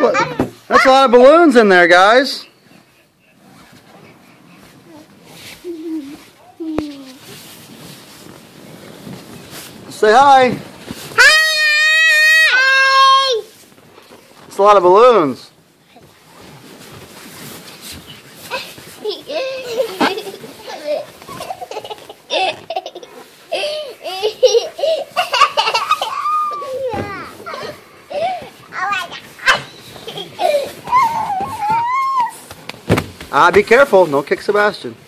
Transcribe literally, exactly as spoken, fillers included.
That's a lot of balloons in there, guys. Say hi. Hi. It's a lot of balloons. Ah, be careful. Don't kick Sebastian.